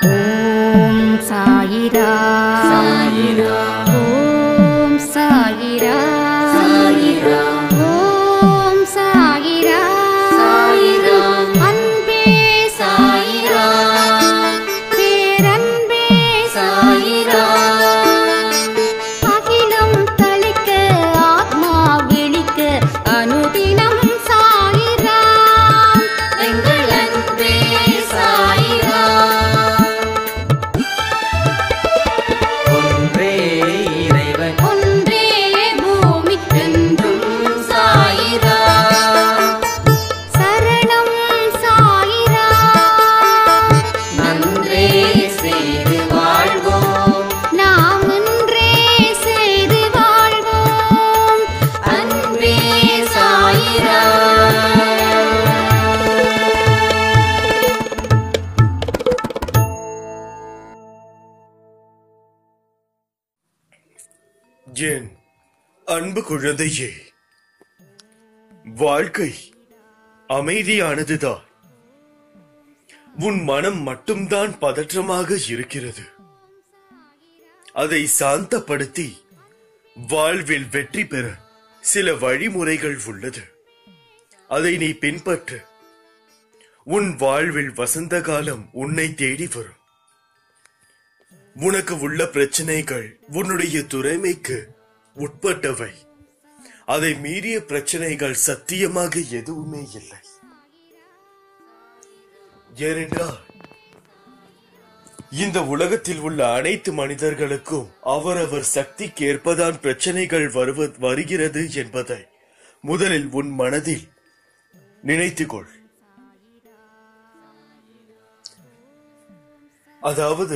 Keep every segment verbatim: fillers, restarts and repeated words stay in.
ஓம் சாயிரா சாயிரா ஓம் சாயிரா சாயிரா ஓம் சாயிரா சாயிரா அன்பே சாயிரா பேரன்பே சாயிரா அகிலம் தளிக்க ஆத்மா விழிக்க அனுதினம் சாயிரா எங்கள் அன்பே சாயிரா ஒன்றே இறைவன் ஒன்றே பூமிக்கென்றும் சாயிரா சரணம் சாயிரா நன்றே செய்து வாழ்வோம் நாம் ஒன்றே செய்து வாழ்வோம் அன்பே சாயிரா என் அன்பு குழந்தையே, வாழ்க்கை அமைதியானதுதான். உன் மனம் மட்டும்தான் பதற்றமாக இருக்கிறது. அதை சாந்தப்படுத்தி வாழ்வில் வெற்றி பெற சில வழிமுறைகள் உள்ளது. அதை நீ பின்பற்று. உன் வாழ்வில் வசந்த காலம் உன்னை தேடி வரும். உனக்கு உள்ள பிரச்சனைகள் உன்னுடைய துறைமைக்கு உட்பட்டவை. அதை மீறிய பிரச்சனைகள் சத்தியமாக எதுவுமே இல்லை. ஏனென்றால் இந்த உலகத்தில் உள்ள அனைத்து மனிதர்களுக்கும் அவரவர் சக்திக்கு ஏற்பதான் பிரச்சனைகள் வருவ வருகிறது என்பதை முதலில் உன் மனதில் நினைத்துக்கொள். அதாவது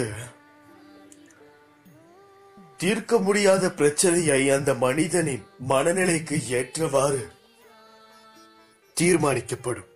தீர்க்க முடியாத பிரச்சனையை அந்த மனிதனின் மனநிலைக்கு ஏற்றவாறு தீர்மானிக்கப்படும்.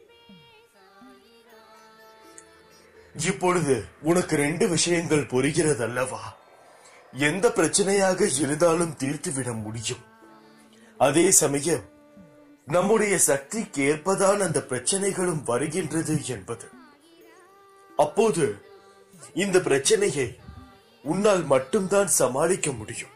இப்பொழுது உனக்கு ரெண்டு விஷயங்கள் புரிகிறது அல்லவா? எந்த பிரச்சனையாக இருந்தாலும் தீர்த்துவிட முடியும். அதே சமயம் நம்முடைய சக்திக்கு ஏற்பதான் அந்த பிரச்சனைகளும் வருகின்றது என்பது. அப்போது இந்த பிரச்சனையை உன்னால் மட்டும்தான் சமாளிக்க முடியும்.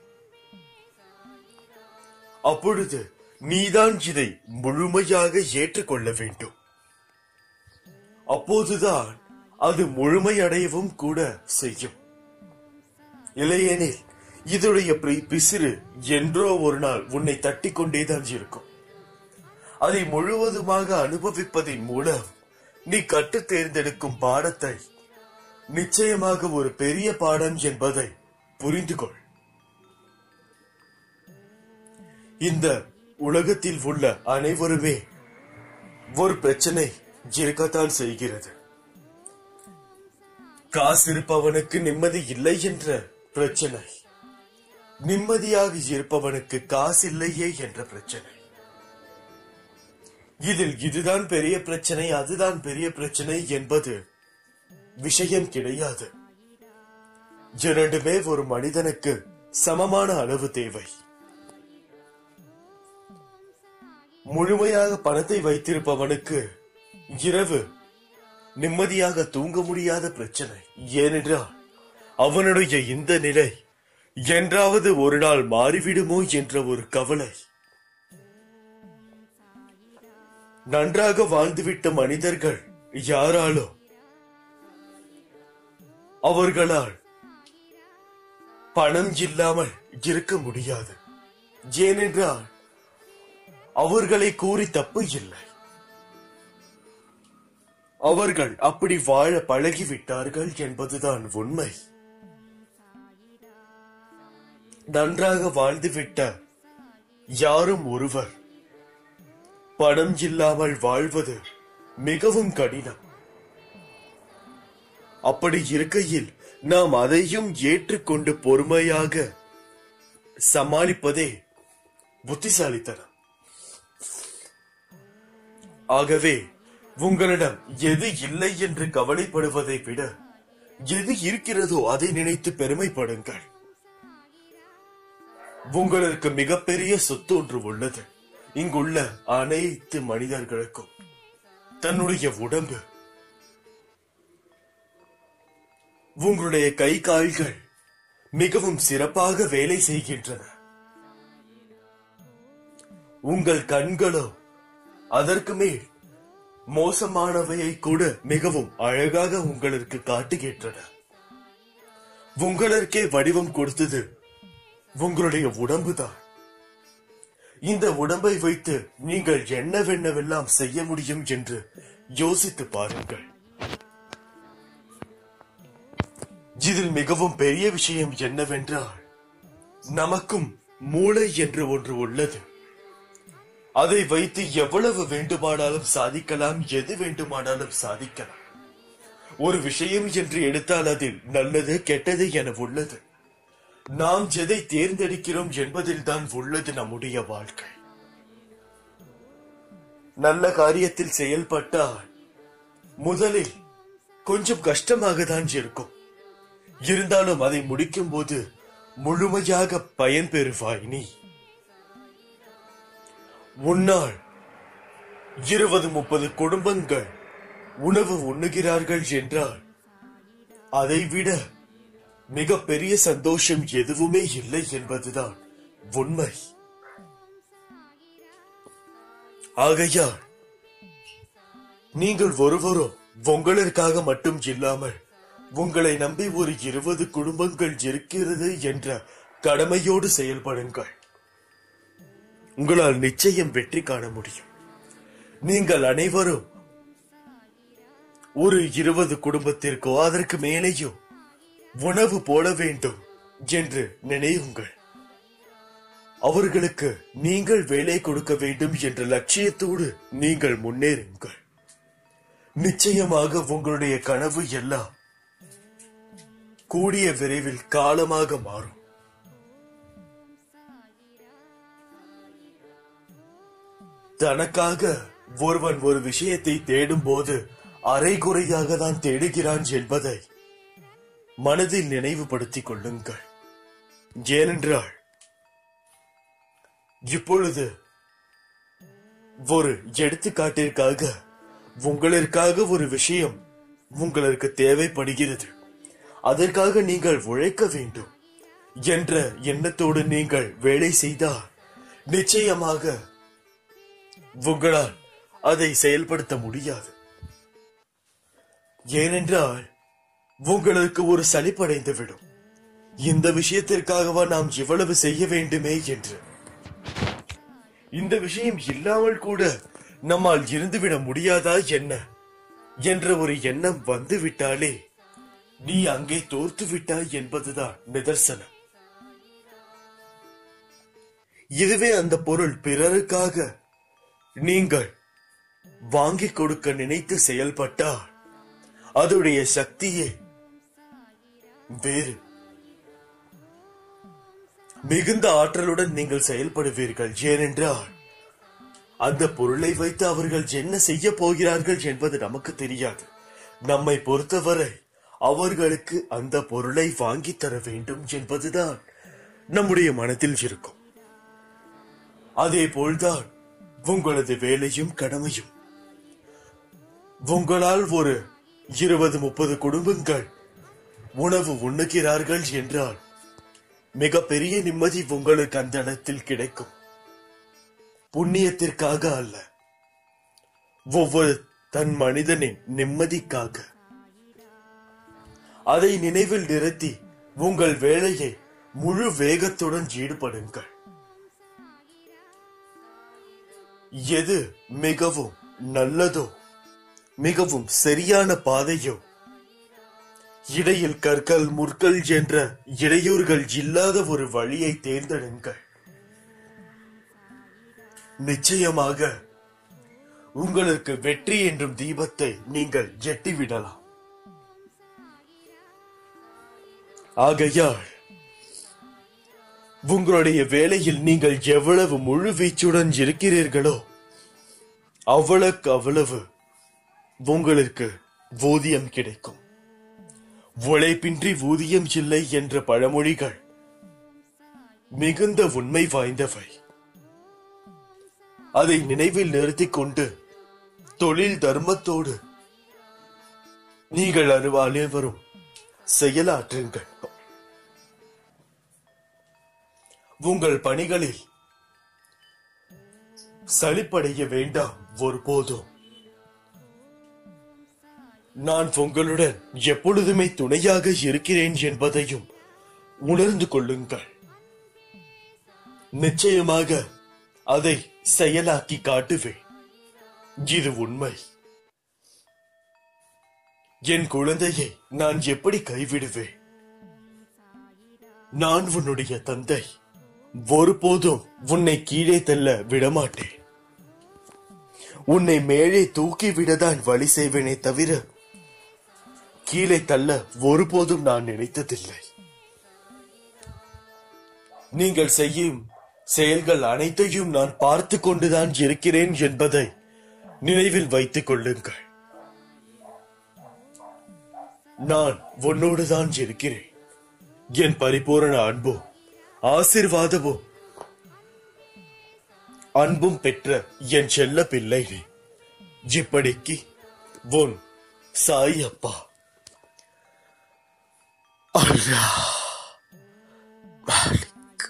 அப்பொழுது நீதான் இதை முழுமையாக ஏற்றுக்கொள்ள வேண்டும். அப்போதுதான் அது முழுமையடையவும் கூட செய்யும். இல்லையெனில் இதனுடைய பிசிறு என்றோ ஒரு நாள் உன்னை தட்டி கொண்டேதான் இருக்கும். அதை முழுவதுமாக அனுபவிப்பதின் மூலம் நீ கற்று தேர்ந்தெடுக்கும் பாடத்தை நிச்சயமாக ஒரு பெரிய பாடம் என்பதை புரிந்து கொள். இந்த உலகத்தில் உள்ள அனைவருமே ஒரு பிரச்சனை இருக்கத்தான் செய்கிறது. காசு இருப்பவனுக்கு நிம்மதி இல்லை என்ற பிரச்சனை, நிம்மதியாக இருப்பவனுக்கு காசு இல்லையே என்ற பிரச்சனை. இதில் இதுதான் பெரிய பிரச்சனை, அதுதான் பெரிய பிரச்சனை என்பது விஷயம் கிடையாது. இரண்டுமே ஒரு மனிதனுக்கு சமமான அளவு தேவை. முழுமையாக பணத்தை வைத்திருப்பவனுக்கு இரவு நிம்மதியாக தூங்க முடியாத பிரச்சனை. ஏனென்றால் அவனுடைய இந்த நிலை என்றாவது ஒரு நாள் மாறிவிடுமோ என்ற ஒரு கவலை. நன்றாக வாழ்ந்துவிட்ட மனிதர்கள் யாராலோ அவர்களால் பணம் இல்லாமல் இருக்க முடியாது. ஏனென்றால் அவர்களை கூறி தப்பு இல்லை. அவர்கள் அப்படி வாழ பழகிவிட்டார்கள் என்பதுதான் உண்மை. நன்றாக வாழ்ந்துவிட்ட யாரும் ஒருவர் பணம் இல்லாமல் வாழ்வது மிகவும் கடினம். அப்படி இருக்கையில் நாம் அதையும் ஏற்றுக்கொண்டு பொறுமையாக சமாளிப்பதே புத்திசாலித்தனம். ஆகவே உங்களிடம் எது இல்லை என்று கவலைப்படுவதை விட எது இருக்கிறதோ அதை நினைத்து பெருமைப்படுங்கள். உங்களுக்கு மிகப்பெரிய சொத்து ஒன்று உள்ளது. இங்குள்ள அனைத்து மனிதர்களுக்கும் தன்னுடைய உடம்பு. உங்களுடைய கை கால்கள் மிகவும் சிறப்பாக வேலை செய்கின்றன. உங்கள் கண்களோ அதற்கு மேல் மோசமானவையை கூட மிகவும் அழகாக உங்களுக்கு காட்டுகின்றன. உங்களுக்கே வடிவம் கொடுத்தது உங்களுடைய உடம்புதான். இந்த உடம்பை வைத்து நீங்கள் என்னவென்னவெல்லாம் செய்ய முடியும் என்று யோசித்து பாருங்கள். இதில் மிகவும் பெரிய விஷயம் என்னவென்றால், நமக்கும் மூளை என்று ஒன்று உள்ளது. அதை வைத்து எவ்வளவு வேண்டுமானாலும் சாதிக்கலாம், எது வேண்டுமானாலும் சாதிக்கலாம். ஒரு விஷயம் என்று எடுத்தால் அதில் நல்லது கெட்டது என உள்ளது. நாம் எதை தேர்ந்தெடுக்கிறோம் என்பதில் தான் உள்ளது நம்முடைய வாழ்க்கை. நல்ல காரியத்தில் செயல்பட்டால் முதலில் கொஞ்சம் கஷ்டமாக தான் இருக்கும். இருந்தாலும் அதை முடிக்கும் போது முழுமையாக பயன்பெறுவாய் நீ. உன்னால் இருபது முப்பது குடும்பங்கள் உணவு உண்ணுகிறார்கள் என்றால் அதைவிட மிக பெரிய சந்தோஷம் எதுவுமே இல்லை என்பதுதான் உண்மை. ஆகையால் நீங்கள் ஒருவரும் உங்களுக்காக மட்டும் இல்லாமல் உங்களை நம்பி ஒரு இருபது குடும்பங்கள் இருக்கிறது என்ற கடமையோடு செயல்படுங்கள். உங்களால் நிச்சயம் வெற்றி காண முடியும். நீங்கள் அனைவரும் ஒரு இருபது குடும்பத்திற்கோ அதற்கு மேலேயோ உணவு போட வேண்டும் என்று நினையுங்கள். அவர்களுக்கு நீங்கள் வேலை கொடுக்க வேண்டும் என்ற லட்சியத்தோடு நீங்கள் முன்னேறுங்கள். நிச்சயமாக உங்களுடைய கனவு எல்லாம் கூடிய விரைவில் காலமாக மாறும். தனக்காக ஒருவன் ஒரு விஷயத்தை தேடும் போது அரைகுறையாக தான் தேடுகிறான் என்பதை மனதில் நினைவுபடுத்திக் கொள்ளுங்கள். ஏனென்றால் இப்பொழுது ஒரு எடுத்துக்காட்டிற்காக உங்களுக்காக ஒரு விஷயம் உங்களுக்கு தேவைப்படுகிறது. அதற்காக நீங்கள் உழைக்க வேண்டும் என்ற எண்ணத்தோடு நீங்கள் வேலை செய்தால் நிச்சயமாக உங்களால் அதை செயல்படுத்த முடியாது. ஏனென்றால் உங்களுக்கு ஒரு சலிப்படைந்து விடும். இந்த விஷயத்திற்காகவா நாம் இவ்வளவு செய்ய வேண்டுமே என்று. இந்த விஷயம் இல்லாமல் கூட நம்மால் இருந்துவிட முடியாதா என்ன என்ற ஒரு எண்ணம் வந்துவிட்டாலே நீ அங்கே தோர்த்து விட்டாய் என்பதுதான் நிதர்சனம். இதுவே அந்த பொருள் பிறருக்காக நீங்கள் வாங்கிக் கொடுக்க நினைத்து செயல்பட்டால் அதோடைய சக்தியே வேறு. மிகுந்த ஆற்றலுடன் நீங்கள் செயல்படுவீர்கள். ஏனென்றால் அந்த பொருளை வைத்து அவர்கள் என்ன செய்ய போகிறார்கள் என்பது நமக்கு தெரியாது. நம்மை பொறுத்தவரை அவர்களுக்கு அந்த பொருளை வாங்கி தர வேண்டும் என்பதுதான் நம்முடைய மனதில் இருக்கும். அதே போல்தான் உங்களது வேலையும் கடமையும். உங்களால் ஒரு இருபது முப்பது குடும்பங்கள் உணவு உண்ணுகிறார்கள் என்றால் மிக பெரிய நிம்மதி உங்களுக்கு அந்த இடத்தில் கிடைக்கும். புண்ணியத்திற்காக அல்ல, ஒவ்வொரு தன் மனிதனின் நிம்மதிக்காக. அதை நினைவில் நிறுத்தி உங்கள் வேலையை முழு வேகத்துடன் ஈடுபடுங்கள். எது மிகவும் நல்லதோ, மிகவும் சரியான பாதையோ, இடையில் கற்கள் முற்கள் என்ற இடையூறுகள் இல்லாத ஒரு வழியை தேர்ந்தெடுங்கள். நிச்சயமாக உங்களுக்கு வெற்றி என்றும் தீபத்தை நீங்கள் எட்டிவிடலாம். ஆகையால் உங்களுடைய வேலையில் நீங்கள் எவ்வளவு முழு வீச்சுடன் இருக்கிறீர்களோ அவ்வளவுக்கு அவ்வளவு உங்களுக்கு ஊதியம் கிடைக்கும். உழைப்பின்றி ஊதியம் இல்லை என்ற பழமொழிகள் மிகுந்த உண்மை வாய்ந்தவை. அதை நினைவில் நிறுத்திக் கொண்டு தொழில் தர்மத்தோடு நீங்கள் அனைவரும் செயலாற்றுங்கள். உங்கள் பணிகளில் சலிப்படைய வேண்டாம். ஒருபோதும் நான் உங்களுடன் எப்பொழுதுமே துணையாக இருக்கிறேன் என்பதையும் உணர்ந்து கொள்ளுங்கள். நிச்சயமாக அதை செயலாக்கி காட்டுவேன். இது உண்மை. என் குழந்தையை நான் எப்படி கைவிடுவேன்? நான் உன்னுடைய தந்தை. ஒருபோதும் உன்னை கீழே தள்ள விடமாட்டேன். உன்னை மேலே தூக்கி விடதான் வழி செய்வேனே தவிர கீழே தள்ள ஒருபோதும் நான் நினைத்ததில்லை. நீங்கள் செய்யும் செயல்கள் அனைத்தையும் நான் பார்த்து கொண்டுதான் இருக்கிறேன் என்பதை நினைவில் வைத்துக் கொள்ளுங்கள். நான் உன்னோடுதான் இருக்கிறேன். என் பரிபூரண அன்பும் ஆசீர்வாதமும் அன்பும் பெற்ற என் செல்ல பிள்ளை நீ. இப்படிக்கு உன் சாய் அப்பா. அல்லாஹ் மாலிக்.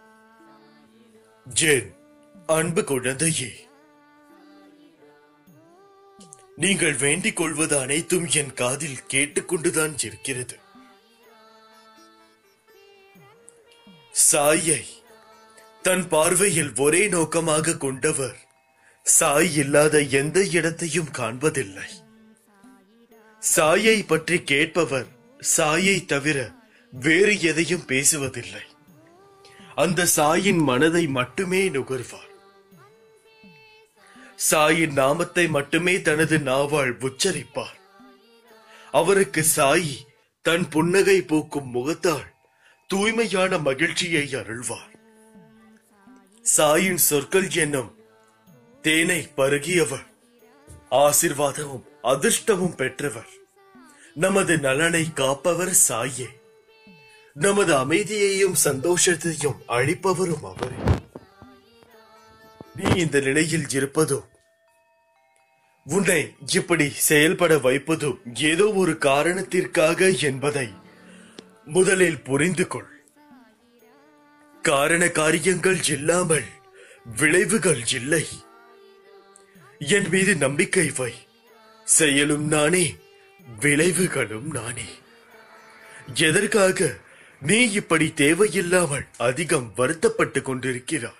என் அன்பு குழந்தையே, நீங்கள் வேண்டிக் கொள்வது அனைத்தும் என் காதில் கேட்டுக்கொண்டுதான் இருக்கிறது. சாயை தன் பார்வையில் ஒரே நோக்கமாக கொண்டவர் சாய் இல்லாத எந்த இடத்தையும் காண்பதில்லை. சாயை பற்றி கேட்பவர் சாயை தவிர வேறு எதையும் பேசுவதில்லை. அந்த சாயின் மனதை மட்டுமே நுகர்வார். சாயின் நாமத்தை மட்டுமே தனது நாவால் உச்சரிப்பார். அவருக்கு சாயி தன் புன்னகை பூக்கும் முகத்தால் தூய்மையான மகிழ்ச்சியை அருள்வார். சாயின் சொற்கள் என்னும் தேனை பருகியவர். ஆசீர்வாதமும் அதிர்ஷ்டமும் பெற்றவர். நமது நலனை காப்பவர் சாயே. நமது அமைதியையும் சந்தோஷத்தையும் அளிப்பவரும் அவரே. நீ இந்த நிலையில் இருப்பதும் உன்னை இப்படி செயல்பட வைப்பதும் ஏதோ ஒரு காரணத்திற்காக என்பதை முதலில் புரிந்து கொள். காரண காரியங்கள் இல்லாமல் விளைவுகள் இல்லை. என் மீது நம்பிக்கை வை. செயலும் நானே, விளைவுகளும் நானே. எதற்காக நீ இப்படி தேவையில்லாமல் அதிகம் வருத்தப்பட்டுக் கொண்டிருக்கிறாய்?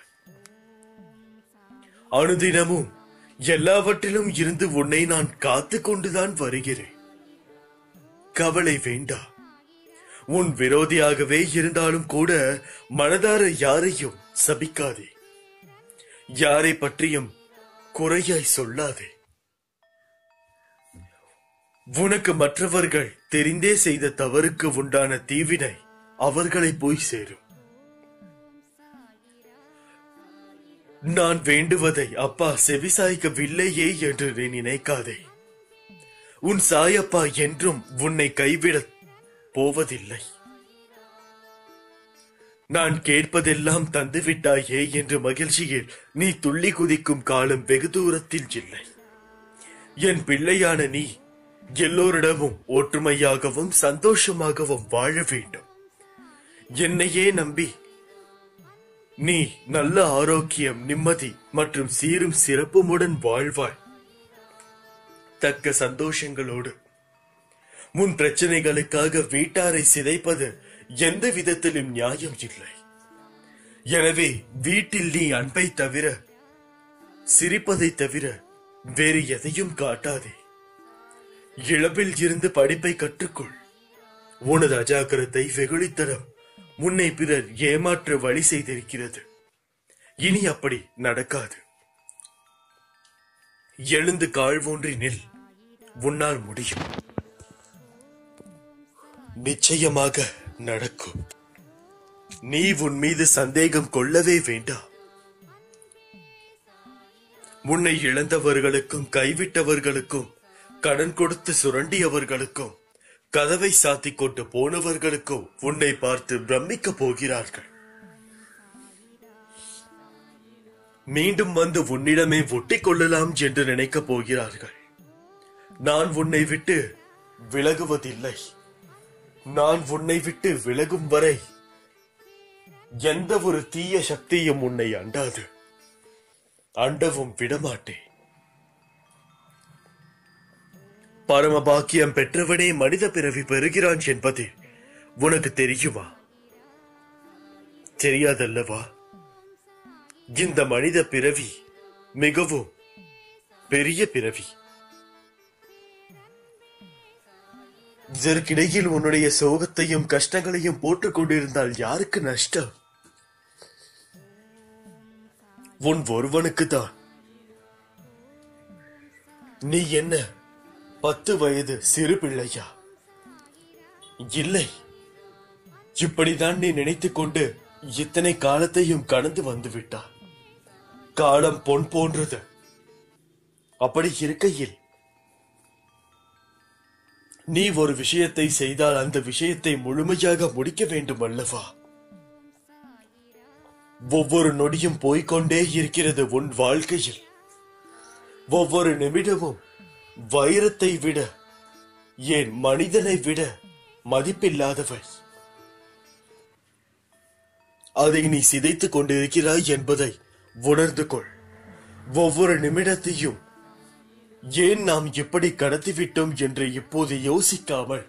அனுதினமும் எல்லாவற்றிலும் இருந்து உன்னை நான் காத்து கொண்டுதான் வருகிறேன். கவலை வேண்டாம். உன் விரோதியாகவே இருந்தாலும் கூட மனதார யாரையும் சபிக்காதே. யாரை பற்றியும் குறையாய் சொல்லாதே. உனக்கு மற்றவர்கள் தெரிந்தே செய்த தவறுக்கு உண்டான தீவினை அவர்களை போய் சேரும். நான் வேண்டுவதை அப்பா செவிசாய்க்கவில்லையே என்று நீ நினைக்காதே. உன் சாயப்பா என்றும் உன்னை கைவிட போவதில்லை. நான் கேட்பதெல்லாம் தந்துவிட்டாயே என்று மகிழ்ச்சியில் நீ துள்ளி குதிக்கும் காலம் வெகு தூரத்தில் இல்லை. என் பிள்ளையான நீ எல்லோரிடமும் ஒற்றுமையாகவும் சந்தோஷமாகவும் வாழ வேண்டும். என்னையே நம்பி நீ நல்ல ஆரோக்கியம், நிம்மதி மற்றும் சீரும் சிறப்புமுடன் வாழ்வாய். தக்க சந்தோஷங்களோடு. முன் பிரச்சனைகளுக்காக வீட்டாரை சிதைப்பது எந்த விதத்திலும் நியாயம் இல்லை. எனவே வீட்டில் நீ அன்பை தவிர, சிரிப்பதை தவிர வேறு எதையும் காட்டாதே. இளவில் இருந்து படிப்பை கற்றுக்கொள். உனது அஜாக்கிரதை, வெகுளித்தனம் உன்னை பிறர் ஏமாற்ற வழி செய்திருக்கிறது. இனி அப்படி நடக்காது. எழுந்து கால் ஊன்றி நில். உன்னால் முடியும். நிச்சயமாக நடக்கும். நீ உன் மீது சந்தேகம் கொள்ளவே வேண்டாம். உன்னை இழந்தவர்களுக்கும், கைவிட்டவர்களுக்கும், கடன் கொடுத்து சுரண்டியவர்களுக்கும், கதவை சாத்திக் கொண்டு போனவர்களுக்கும் உன்னை பார்த்து பிரமிக்க போகிறார்கள். மீண்டும் வந்து உன்னிடமே ஒட்டிக் கொள்ளலாம் என்று நினைக்கப் போகிறார்கள். நான் உன்னை விட்டு விலகுவதில்லை. நான் உன்னை விட்டு விலகும் வரை எந்த ஒரு தீய சக்தியும் உன்னை அண்டாது, அண்டவும் விடமாட்டேன். பரம பாக்கியம் பெற்றவனே மனித பிறவி பெறுகிறான் என்பது உனக்கு தெரியுமா? தெரியாதல்லவா? இந்த மனித பிறவி மிகவும் பெரிய பிறவி. இதற்கிடையில் உன்னுடைய சோகத்தையும் கஷ்டங்களையும் போட்டுக் கொண்டிருந்தால் யாருக்கு நஷ்டம்? உன் ஒருவனுக்கு தான். நீ என்ன பத்து வயது சிறு பிள்ளையா? இல்லை, இப்படிதான் நீ நினைத்துக் கொண்டு இத்தனை காலத்தையும் கடந்து வந்து விட்டாய். காலம் பொன் போன்றது. அப்படி இருக்கையில் நீ ஒரு விஷயத்தை செய்தால் அந்த விஷயத்தை முழுமையாக முடிக்க வேண்டும் அல்லவா? ஒவ்வொரு நொடியும் போய்கொண்டே இருக்கிறது உன் வாழ்க்கையில். ஒவ்வொரு நிமிடமும் வைரத்தை விட, ஏன் மனிதனை விட மதிப்பில்லாதவை. அதை நீ சிதைத்துக் கொண்டிருக்கிறாய் என்பதை உணர்ந்து கொள். ஒவ்வொரு நிமிடத்தையும் ஏன் நாம் இப்படி கடத்திவிட்டோம் என்று இப்போது யோசிக்காமல்,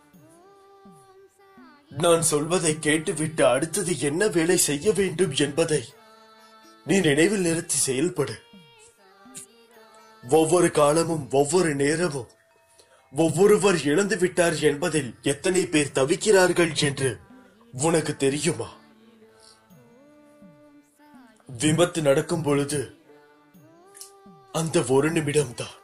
நான் சொல்வதை கேட்டுவிட்டு அடுத்தது என்ன வேலை செய்ய வேண்டும் என்பதை நீ நினைவில் நிறுத்தி செயல்படு. ஒவ்வொரு காலமும் ஒவ்வொரு நேரமும் ஒவ்வொருவர் இழந்து விட்டார் என்பதில் எத்தனை பேர் தவிக்கிறார்கள் என்று உனக்கு தெரியுமா? விபத்து நடக்கும் பொழுது அந்த ஒரு நிமிடம்தான்.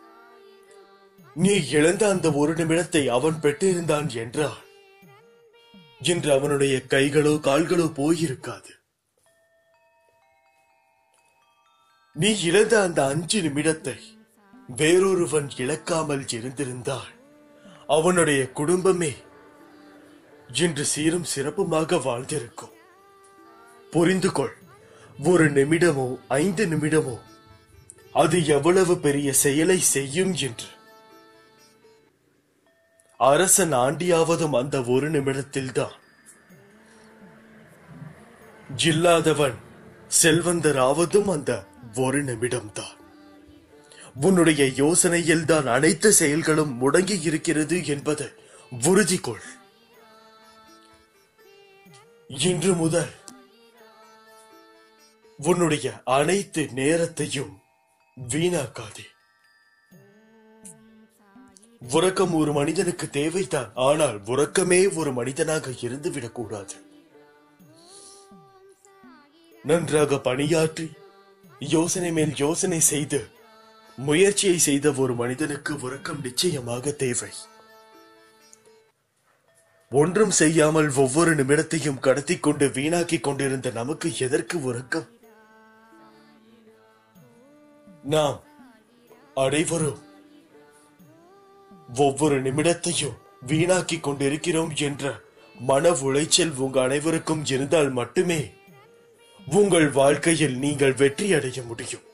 நீ இழந்த அந்த ஒரு நிமிடத்தை அவன் பெற்றிருந்தான் என்றால் இன்று அவனுடைய கைகளோ கால்களோ போயிருக்காது. நீ இழந்த அந்த அஞ்சு நிமிடத்தை வேறொருவன் இழக்காமல் இருந்திருந்தால் அவனுடைய குடும்பமே இன்று சீரும் சிறப்புமாக வாழ்ந்திருக்கும். புரிந்து கொள். ஒரு நிமிடமோ ஐந்து நிமிடமோ அது எவ்வளவு பெரிய செயலை செய்யும் என்று. அரசன் ஆண்டியாவதும் அந்த ஒரு நிமிடத்தில்தான். இல்லாதவன் செல்வந்தராவதும் அந்த ஒரு நிமிடம்தான். உன்னுடைய யோசனையில் தான் அனைத்து செயல்களும் முடங்கி இருக்கிறது என்பதை உறுதி கொள். இன்று முதல் உன்னுடைய அனைத்து நேரத்தையும் வீணாக்காதே. உறக்கம் ஒரு மனிதனுக்கு தேவைதான், ஆனால் உறக்கமே ஒரு மனிதனாக இருந்துவிடக் கூடாது. நன்றாக பணியாற்றி யோசனை மேல் யோசனை செய்து முயற்சியை செய்த ஒரு மனிதனுக்கு உறக்கம் நிச்சயமாக தேவை. ஒன்றும் செய்யாமல் ஒவ்வொரு நிமிடத்தையும் கடத்திக் கொண்டு வீணாக்கிக் கொண்டிருந்த நமக்கு எதற்கு உறக்கம்? நாம் அனைவரும் ஒவ்வொரு நிமிடத்தையும் வீணாக்கிக் கொண்டிருக்கிறோம் என்ற மன உளைச்சல் உங்க அனைவருக்கும் இருந்தால் மட்டுமே உங்கள் வாழ்க்கையில் நீங்கள் வெற்றி அடைய முடியும்.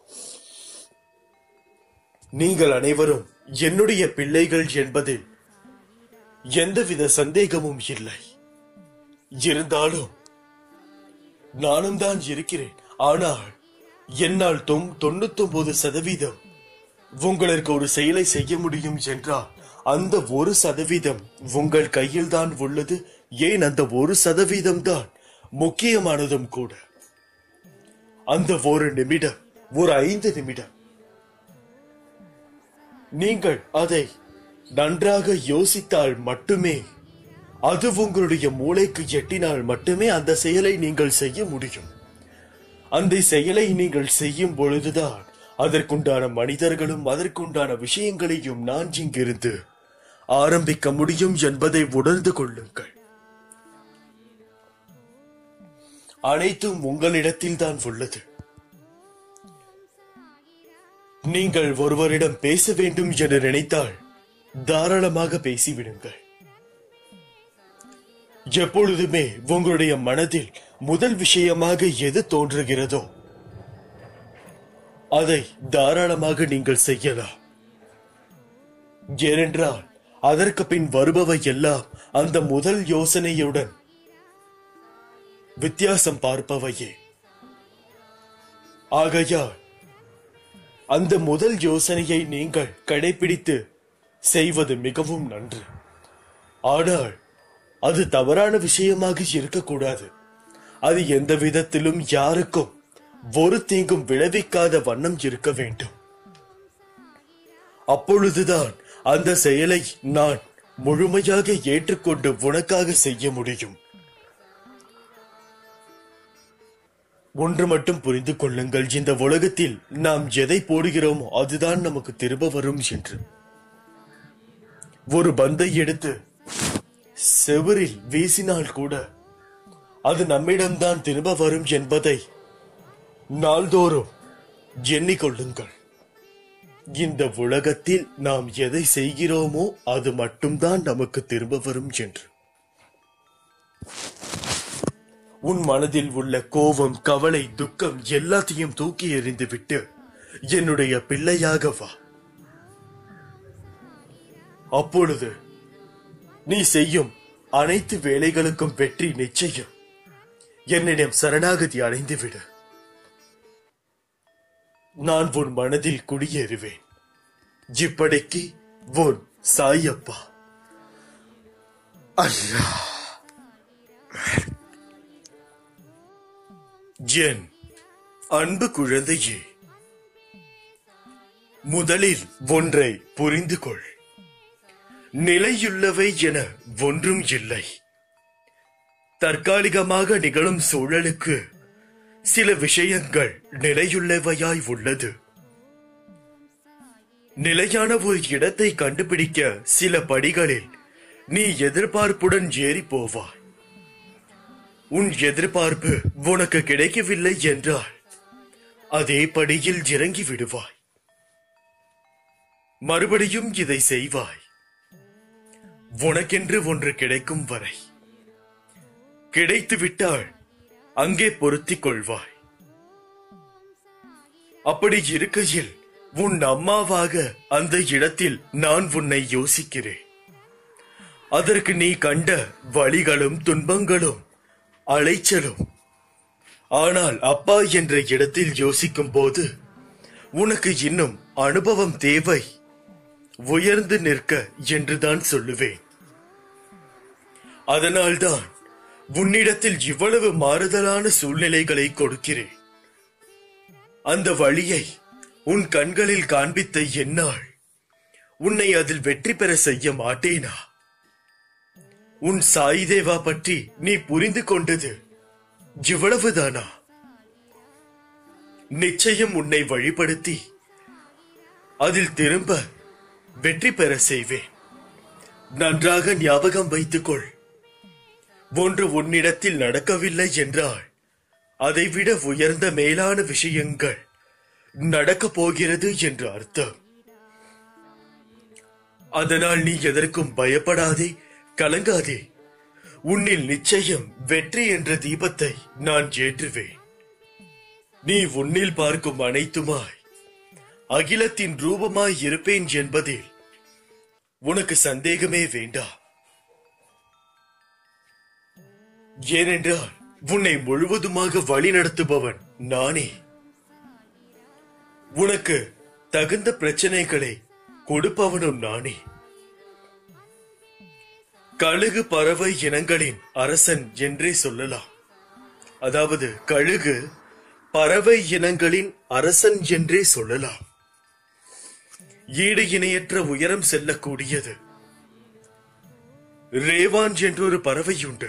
நீங்கள் அனைவரும் என்னுடைய பிள்ளைகள் என்பதில் எந்தவித சந்தேகமும் இல்லை. இருந்தாலும் நானும் தான் இருக்கிறேன். ஆனால் என்னால் தொண்ணூத்தி ஒன்பது சதவீதம் உங்களுக்கு ஒரு செயலை செய்ய முடியும் என்றால் அந்த ஒரு சதவீதம் உங்கள் கையில் தான் உள்ளது. ஏன் அந்த ஒரு சதவீதம் தான் முக்கியமானதும் கூட. அந்த ஒரு நிமிடம், ஒரு ஐந்து நிமிடம் நீங்கள் அதை நன்றாக யோசித்தால் மட்டுமே, அது உங்களுடைய மூளைக்கு எட்டினால் மட்டுமே அந்த செயலை நீங்கள் செய்ய முடியும். அந்த செயலை நீங்கள் செய்யும் பொழுதுதான் அதற்குண்டான மனிதர்களும் அதற்குண்டான விஷயங்களையும் நான் இங்கிருந்து ஆரம்பிக்க முடியும் என்பதை உணர்ந்து கொள்ளுங்கள். அனைத்தும் உங்களிடத்தில் தான் உள்ளது. நீங்கள் ஒருவரிடம் பேச வேண்டும் என்று நினைத்தால் தாராளமாக பேசிவிடுங்கள். எப்பொழுதுமே உங்களுடைய மனதில் முதல் விஷயமாக எது தோன்றுகிறதோ அதை தாராளமாக நீங்கள் செய்யலாம். ஏனென்றால் அதற்கு பின் வருபவை எல்லாம் அந்த முதல் யோசனையுடன் வித்தியாசம் பார்ப்பவையே. ஆகையால் அந்த முதல் யோசனையை நீங்கள் கடைபிடித்து செய்வது மிகவும் நன்று. ஆனால் அது தவறான விஷயமாக இருக்கக்கூடாது. அது எந்த விதத்திலும் யாருக்கும் ஒரு தீங்கும் விளைவிக்காத வண்ணம் இருக்க வேண்டும். அப்பொழுதுதான் அந்த செயலை நான் முழுமையாக ஏற்றுக்கொண்டு உனக்காக செய்ய முடியும். ஒன்று மட்டும் புரிந்து கொள்ளுங்கள், இந்த உலகத்தில் நாம் எதை போடுகிறோமோ அதுதான் நமக்கு திரும்ப வரும் என்று. ஒரு பந்தை எடுத்து செவரில் வீசினால் கூட அது நம்மிடம்தான் திரும்ப வரும் என்பதை நாள்தோறும் எண்ணிக்கொள்ளுங்கள். இந்த உலகத்தில் நாம் எதை செய்கிறோமோ அது மட்டும்தான் நமக்கு திரும்ப வரும் என்று. உன் மனதில் உள்ள கோபம், கவலை, துக்கம் எல்லாத்தையும் தூக்கி எறிந்து விட்டு என்னுடைய பிள்ளையாக வா. அப்பொழுது நீ செய்யும் அனைத்து வேலைகளுக்கும் வெற்றி நிச்சயம். என்னிடம் சரணாகதி அடைந்துவிடு. நான் உன் மனதில் குடியேறுவேன். இப்படிக்கு உன் சாயப்பா. அல்லா. என் அன்பு குழந்தையே, முதலில் ஒன்றை புரிந்து கொள். நிலையுள்ளவை என ஒன்றும் இல்லை. தற்காலிகமாக நிகழும் சூழலுக்கு சில விஷயங்கள் நிலையுள்ளவையாய் உள்ளது. நிலையான ஒரு இடத்தை கண்டுபிடிக்க சில படிகளில் நீ எதிர்பார்ப்புடன் ஏறி போவாய். உன் எதிர்பார்ப்பு உனக்கு கிடைக்கவில்லை என்றால் அதே படியில் இறங்கி விடுவாய். மறுபடியும் இதை செய்வாய். உனக்கென்று ஒன்று கிடைக்கும் வரை. கிடைத்துவிட்டால் அங்கே பொருத்திக் கொள்வாய். அப்படி இருக்கையில் உன் அம்மாவாக அந்த இடத்தில் நான் உன்னை யோசிக்கிறேன். அதற்கு நீ கண்ட வலிகளும் துன்பங்களும் அலைச்சலும். ஆனால் அப்பா என்ற இடத்தில் யோசிக்கும் போது உனக்கு இன்னும் அனுபவம் தேவை. உயர்ந்து நிற்க என்றுதான் சொல்லுவேன். அதனால்தான் உன்னிடத்தில் இவ்வளவு மாறுதலான சூழ்நிலைகளை கொடுக்கிறேன். அந்த வழியை உன் கண்களில் காண்பித்த என்னால் உன்னை அதில் வெற்றி பெற செய்ய மாட்டேனா? உன் சாய் தேவா பற்றி நீ புரிந்து கொண்டது இவ்வளவுதானா? நிச்சயம் உன்னை வழிபடுத்தி அதில் திரும்ப வெற்றி பெற செய்வேன். நன்றாக ஞாபகம் வைத்துக்கொள். ஒன்று உன்னிடத்தில் நடக்கவில்லை என்றால் அதைவிட உயர்ந்த மேலான விஷயங்கள் நடக்கப் போகிறது என்று அர்த்தம். அதனால் நீ எதற்கும் பயப்படாதே, கலங்காதே. உன்னில் நிச்சயம் வெற்றி என்ற தீபத்தை நான் ஏற்றுவேன். நீ உன்னில் பார்க்கும் அனைத்துமாய் அகிலத்தின் ரூபமாய் இருப்பேன் என்பதில் உனக்கு சந்தேகமே வேண்டாம். ஏனென்றால் உன்னை முழுவதுமாக வழி நடத்துபவன் நானே. உனக்கு தகுந்த பிரச்சனைகளை கொடுப்பவனும் நானே. கழுகு பறவை இனங்களின் அரசன் என்றே சொல்லலாம். அதாவது கழுகு பறவை இனங்களின் அரசன் என்றே சொல்லலாம். ஈடு இணையற்ற உயரம் செல்லக்கூடியது. ரேவான் என்றொரு பறவை உண்டு.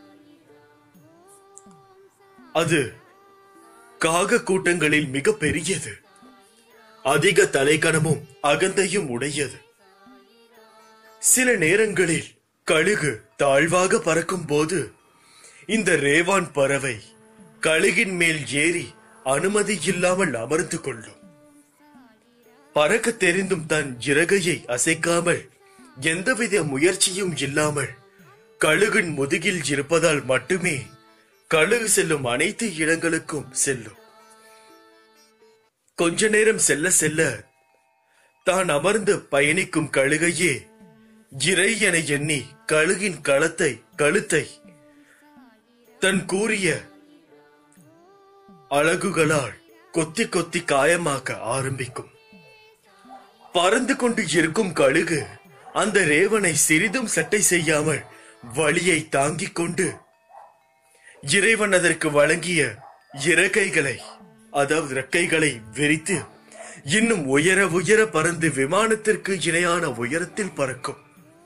அது காக கூட்டங்களில் மிக பெரியது. அதிக தலைக்கணமும் அகந்தையும் உடையது. சில நேரங்களில் கழுகு தாழ்வாக பறக்கும் போது இந்த ரேவான் பறவை கழுகின் மேல் ஏறி அனுமதி இல்லாமல் அமர்ந்து கொள்ளும். பறக்க தெரிந்தும் தன் இறகையை அசைக்காமல் எந்தவித முயற்சியும் இல்லாமல் கழுகின் முதுகில் இருப்பதால் மட்டுமே கழுகு செல்லும் அனைத்து இடங்களுக்கும் செல்லும். கொஞ்ச நேரம் செல்ல செல்ல தான் அமர்ந்து பயணிக்கும் கழுகையே இறை என எண்ணி கழுகின் களத்தை கழுத்தை தன் கூறிய அழகுகளால் கொத்தி கொத்தி காயமாக்க ஆரம்பிக்கும். பறந்து கொண்டு இருக்கும் கழுகு அந்த ரேவனை சிறிதும் சட்டை செய்யாமல் வலியை தாங்கிக் கொண்டு இறைவன் அதற்கு வழங்கிய இறக்கைகளை அதாவது இறக்கைகளை விரித்து இன்னும் உயர உயர பறந்து விமானத்திற்கு இணையான உயரத்தில் பறக்கும்.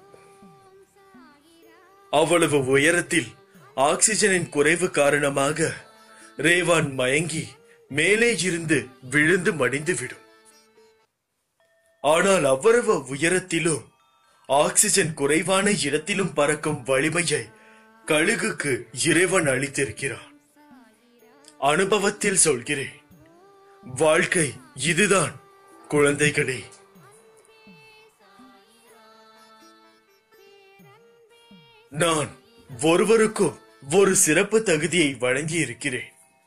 அவ்வளவு உயரத்தில் ஆக்சிஜனின் குறைவு காரணமாக ரேவான் மயங்கி மேலே இருந்து விழுந்து மடிந்து விடும். ஆனால் அவ்வளவு உயரத்திலும் ஆக்சிஜன் குறைவான இடத்திலும் பறக்கும் வலிமையை கழுகுக்கு இறைவன் அளித்திருக்கிறான். அனுபவத்தில் சொல்கிறேன், வாழ்க்கை இதுதான் குழந்தைகளே. நான் ஒருவருக்கும் ஒரு சிறப்பு தகுதியை வழங்கி இருக்கிறேன்.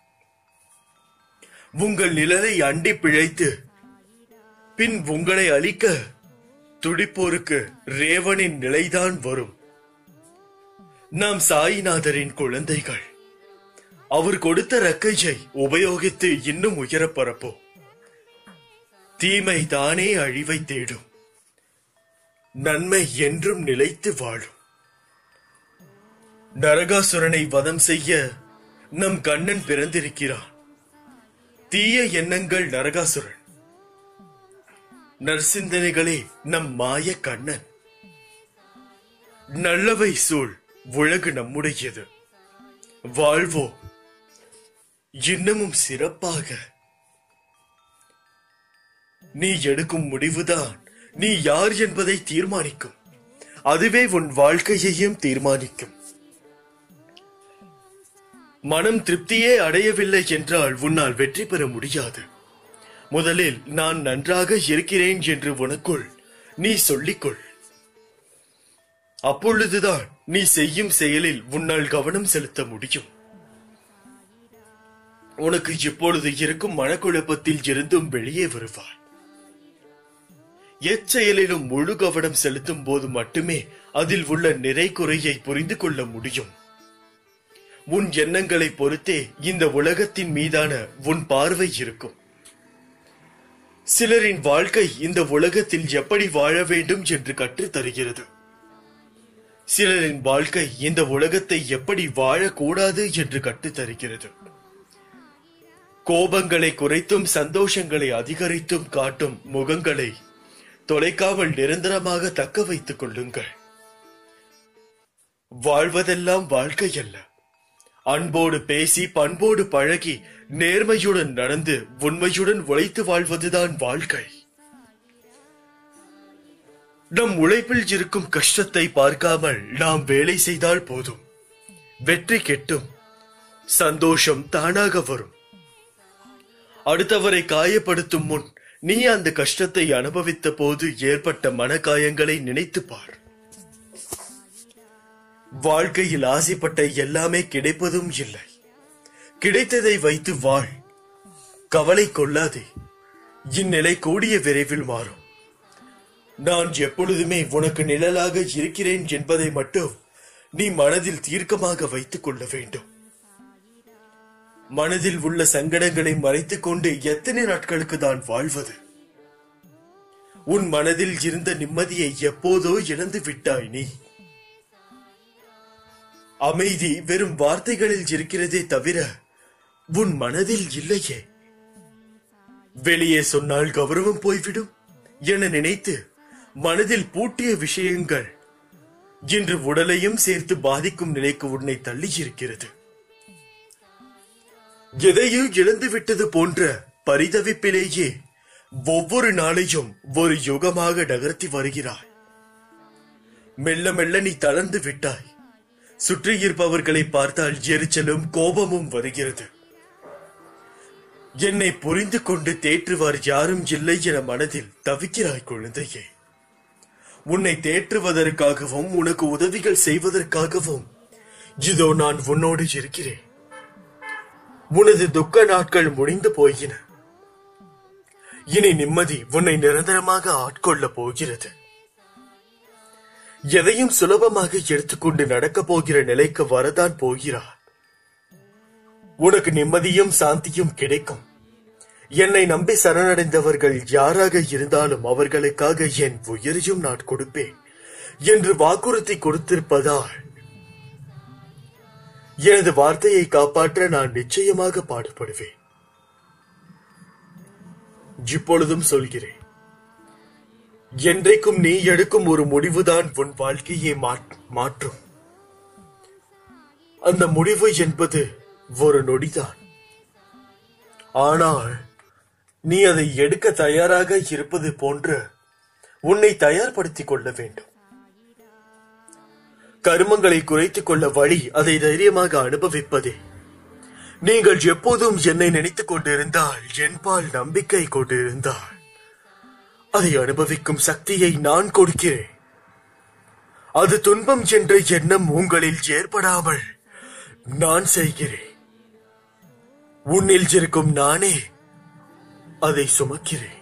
உங்கள் நிழலை அண்டி பிழைத்து பின் உங்களை அழிக்க துடிப்போருக்கு ரேவனின் நிலைதான் வரும். நாம் சாயிநாதரின் குழந்தைகள். அவர் கொடுத்த ரக்கையை உபயோகித்து இன்னும் உயர பரப்போம். தீமை தானே அழிவை தேடும், நன்மை என்றும் நிலைத்து வாழும். நரகாசுரனை வதம் செய்ய நம் கண்ணன் பிறந்திருக்கிறான். தீய எண்ணங்கள் நரகாசுரன், நற்சிந்தனைகளே நம் மாய கண்ணன். நல்லவை சூழ் உலகு நம்முடையது. வாழ்வோம் இன்னமும் சிறப்பாக. நீ எடுக்கும் முடிவுதான் நீ யார் என்பதை தீர்மானிக்கும். அதுவே உன் வாழ்க்கையையும் தீர்மானிக்கும். மனம் திருப்தியே அடையவில்லை என்றால் உன்னால் வெற்றி பெற முடியாது. முதலில் நான் நன்றாக இருக்கிறேன் என்று உனக்குள் நீ சொல்லிக்கொள். அப்பொழுதுதான் நீ செய்யும் செயலில் உன்னால் கவனம் செலுத்த முடியும். உனக்கு இப்பொழுது இருக்கும் மனக்குழப்பத்தில் இருந்தும் வெளியே வருவாய். எச்செயலிலும் முழு கவனம் செலுத்தும் போது மட்டுமே அதில் உள்ள நிறை குறையை புரிந்து கொள்ள முடியும். உன் எண்ணங்களை பொறுத்தே இந்த உலகத்தின் மீதான உன் பார்வை இருக்கும். சிலரின் வாழ்க்கை இந்த உலகத்தில் எப்படி வாழ வேண்டும் என்று கற்றுத் தருகிறது. சிலரின் வாழ்க்கை இந்த உலகத்தை எப்படி வாழக்கூடாது என்று கற்றுத் தருகிறது. கோபங்களை குறைத்தும் சந்தோஷங்களை அதிகரித்தும் காட்டும் முகங்களை தொலைக்காமல் நிரந்தரமாக தக்க வைத்துக் கொள்ளுங்கள். வாழ்வதெல்லாம் வாழ்க்கை அல்ல. அன்போடு பேசி பண்போடு பழகி நேர்மையுடன் நடந்து உண்மையுடன் உழைத்து வாழ்வதுதான் வாழ்க்கை. நம் உழைப்பில் இருக்கும் கஷ்டத்தை பார்க்காமல் நாம் வேலை செய்தால் போதும். வெற்றி கிட்டும், சந்தோஷம் தானாக வரும். அடுத்தவரை காயப்படுத்தும் முன் நீ அந்த கஷ்டத்தை அனுபவித்த போது ஏற்பட்ட மனக்காயங்களை நினைத்து பார். வாழ்க்கையில் ஆசைப்பட்ட எல்லாமே கிடைப்பதும் இல்லை. கிடைத்ததை வைத்து வாழ். கவலை கொள்ளாதே. இந்நிலை கூடிய விரைவில் மாறும். நான் எப்பொழுதுமே உனக்கு நிழலாக இருக்கிறேன் என்பதை மட்டும் நீ மனதில் தீர்க்கமாக வைத்துக் கொள்ள வேண்டும். மனதில் உள்ள சங்கடங்களை மறைத்துக் கொண்டு எத்தனை நாட்களுக்கு தான் வாழ்வது? உன் மனதில் இருந்த நிம்மதியை எப்போதோ இழந்து விட்டாய் நீ. அமைதி வெறும் வார்த்தைகளில் இருக்கிறதே தவிர உன் மனதில் இல்லையே. வெளியே சொன்னால் கௌரவம் போய்விடும் என நினைத்து மனதில் பூட்டிய விஷயங்கள் இன்று உடலையும் சேர்த்து பாதிக்கும் நிலைக்கு உன்னை தள்ளி இருக்கிறது. எதையும் இழந்து விட்டது போன்ற பரிதவிப்பிலேயே ஒவ்வொரு நாளையும் ஒரு யுகமாக நகர்த்தி வருகிறாய். மெல்ல மெல்ல நீ தளர்ந்து விட்டாய். சுற்றி இருப்பவர்களை பார்த்தால் எரிச்சலும் கோபமும் வருகிறது. என்னை புரிந்து கொண்டு தேற்றுவார் யாரும் இல்லை என மனதில் தவிக்கிறாய் குழந்தையே. உன்னை தேற்றுவதற்காகவும் உனக்கு உதவிகள் செய்வதற்காகவும் இதோ நான் உன்னோடு இருக்கிறேன். உனது துக்க நாட்கள் முடிந்து போயின. இனி நிம்மதி உன்னை நிரந்தரமாக ஆட்கொள்ள போகிறது. எதையும் சுலபமாக எடுத்துக்கொண்டு நடக்கப் போகிற நிலைக்கு வரதான் போகிறார். உனக்கு நிம்மதியும் சாந்தியும் கிடைக்கும். என்னை நம்பி சரணடைந்தவர்கள் யாராக இருந்தாலும் அவர்களுக்காக என் உயிரையும் நான் கொடுப்பேன் என்று வாக்குறுதி கொடுத்திருப்பதால் எனது வார்த்தையை காப்பாற்ற நான் நிச்சயமாக பாடுபடுவேன். இப்பொழுதும் சொல்கிறேன், என்றைக்கும் நீ எடுக்கும் ஒரு முடிவுதான் உன் வாழ்க்கையை மாற்றும். அந்த முடிவு என்பது ஒரு நொடிதான். ஆனால் நீ அதை எடுக்க தயாராக இருப்பது போன்று உன்னை தயார்படுத்திக் கொள்ள வேண்டும். கர்மங்களை குறைத்துக் கொள்ள வழி அதை தைரியமாக அனுபவிப்பதே. நீங்கள் எப்போதும் என்னை நினைத்துக் கொண்டிருந்தால், என்பால் நம்பிக்கை கொண்டிருந்தால், அதை அனுபவிக்கும் சக்தியை நான் கொடுக்கிறேன். அது துன்பம் என்ற எண்ணம் உங்களில் ஏற்படாமல் நான் செய்கிறேன். உன்னில் இருக்கும் நானே அதை சுமக்கிறேன்.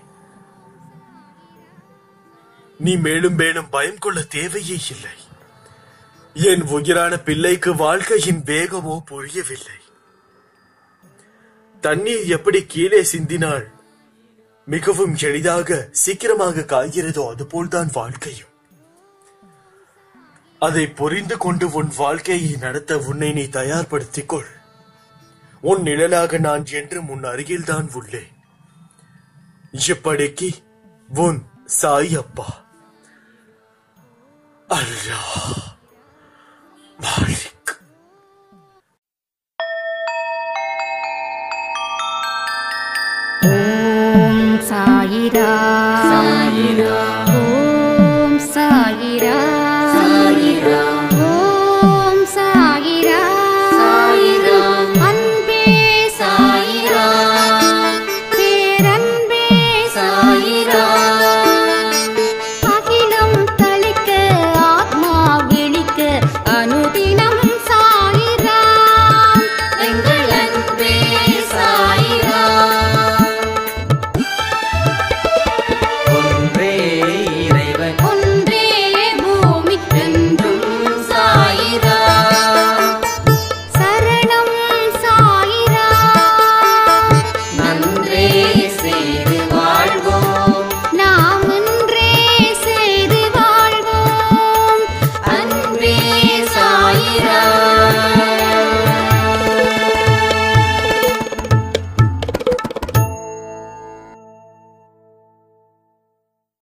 நீ மேலும் மேலும் பயம் கொள்ள தேவையே இல்லை. என் உயிரான பிள்ளைக்கு வாழ்க்கையின் வேகமோ புரியவில்லை. தண்ணீர் எப்படி கீழே சிந்தினால் மிகவும் எளிதாக சீக்கிரமாக காய்கிறதோ அதுபோல்தான் வாழ்க்கையும். அதை புரிந்து கொண்டு உன் வாழ்க்கையை நடத்த உன்னை நீ தயார்படுத்திக் கொள். உன் நிழலாக நான் என்றும் உன் அருகில்தான் உள்ளேன். இப்படிக்கு உன் சாய் அப்பா. அல்லாஹ்.